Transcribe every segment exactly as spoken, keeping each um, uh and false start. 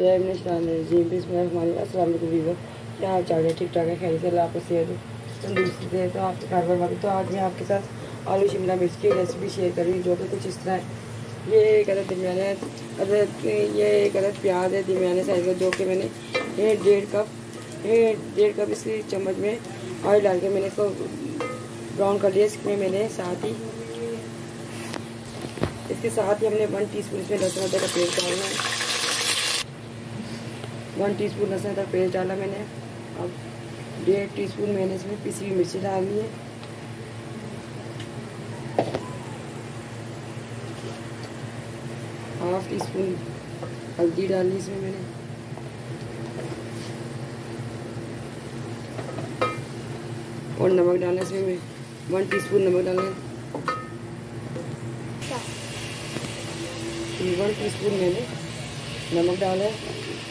जी अस्सलाम वीवर, क्या हाल चाल है? ठीक ठाक है, खैर से अल्लाह आपको सेहत तंदुरुस्ती दे। तो आपके घर पर तो आज मैं आपके साथ आलू शिमला मिर्च की रेसिपी शेयर कर रही हूँ, जो कि कुछ इस तरह है। ये एक अदद दरमियाने अदद ये एक अदद प्याज है दरमियाने साइज़ का, जो कि मैंने ये डेढ़ कप ये डेढ़ कप इसकी चम्मच में ऑयल डाल के मैंने इसको ब्राउन कर लिया। इसमें मैंने साथ ही इसके साथ ही हमने वन टी स्पून इसमें लहसुन अदरक का पेस्ट डालना है। वन टीस्पून लहसुन अदरक पेस्ट डाला मैंने। अब डेढ़ टी स्पून मैंने इसमें पिसी हुई मिर्ची डालनी है। हाफ टी स्पून हल्दी डालनी इसमें मैंने। और नमक डालना इसमें मैं वन टीस्पून नमक डालना है। वन टीस्पून मैंने नमक डाला है।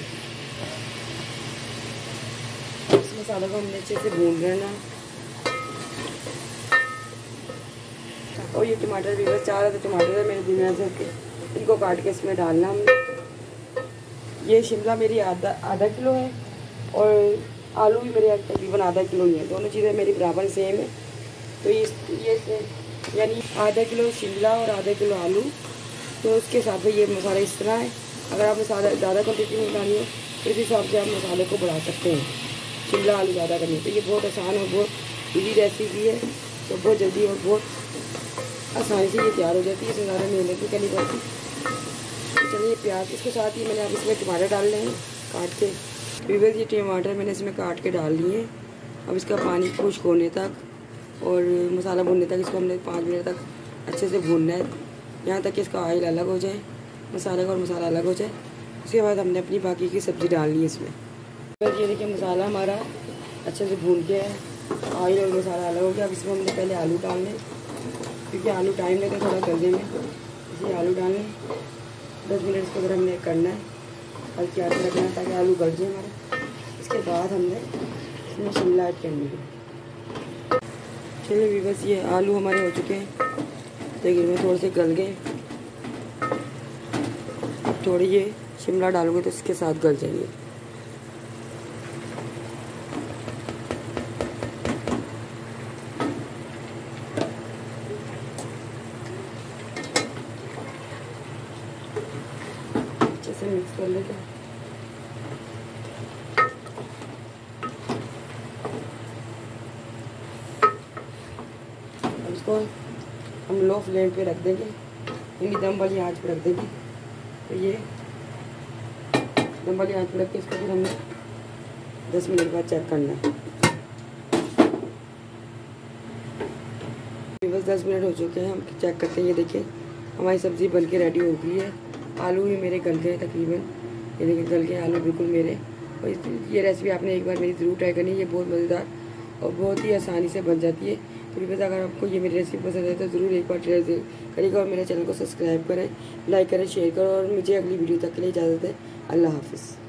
इस मसाले को हमने अच्छे से भून लेना। और ये टमाटर भी बस चार टमाटर है मेरे दिन से, इनको काट के इसमें डालना हमने। ये शिमला मेरी आधा आधा किलो है और आलू भी मेरे तकरीबन आधा किलो ही है। दोनों चीज़ें मेरी बराबर सेम है। तो ये ये यानी आधा किलो शिमला और आधा किलो आलू, तो उसके हिसाब से ये मसाला इस तरह है। अगर आप मसाला ज़्यादा क्वान्टिटी में डाली हो तो इस हिसाब से आप मसाले को बढ़ा सकते हैं। शिमला आलू ज़्यादा करनी तो ये बहुत आसान और बहुत इजी रेसिपी है, तो बहुत जल्दी और बहुत आसानी से ये तैयार हो जाती है। इसमें ज़्यादा मेहनत भी करनी पड़ती। तो चलिए प्याज इसके साथ ही मैंने अब इसमें टमाटर डाल लें काट के। विवल ये टमाटर मैंने इसमें काट के डाल लिए। अब इसका पानी खुश्क होने तक और मसाला भूनने तक इसको हमने पाँच मिनट तक अच्छे से भूनना है, यहाँ तक कि इसका ऑयल अलग हो जाए, मसाले का और मसाला अलग हो जाए। उसके बाद हमने अपनी बाकी की सब्ज़ी डालनी है इसमें। ये देखिए मसाला हमारा अच्छे से भून के है, ऑयल और मसाला अलग हो गया। अब इसमें हमने पहले आलू डालने, क्योंकि आलू टाइम लेते थोड़ा गलने में, इसलिए आलू डालने दस मिनट इसको अगर हमने करना है, हल्की आँच रखना है ताकि आलू गल जाए हमारा। इसके बाद हमने इसमें शिमला ऐड करनी है। चलिए भी बस ये आलू हमारे हो चुके हैं, देखिए मैं थोड़े से गल गए। थोड़ी ये शिमला डालूंगे तो इसके साथ गल जाएंगे। अच्छे से मिक्स कर लेते हैं। अब इसको हम लो फ्लेम पे रख देंगे, यानी दम वाली आंच पे रख देंगे। तो ये दम वाली आंच पे रख के इसको फिर हमने दस मिनट बाद चेक करना है। बस दस मिनट हो चुके हैं, हम चेक करते हैं। ये देखिए हमारी सब्ज़ी बन के रेडी हो गई है। आलू भी मेरे गल गए तकरीबन, ये देखिए गल गए आलू बिल्कुल मेरे। और ये रेसिपी आपने एक बार मेरी ज़रूर ट्राई करनी है, ये बहुत मज़ेदार और बहुत ही आसानी से बन जाती है। तो बस अगर आपको ये मेरी रेसिपी पसंद है तो ज़रूर एक बार ट्राई करिएगा और मेरे चैनल को सब्सक्राइब करें, लाइक करें, शेयर करें। और मुझे अगली वीडियो तक के लिए इजाज़त है। अल्लाह हाफ़िज़।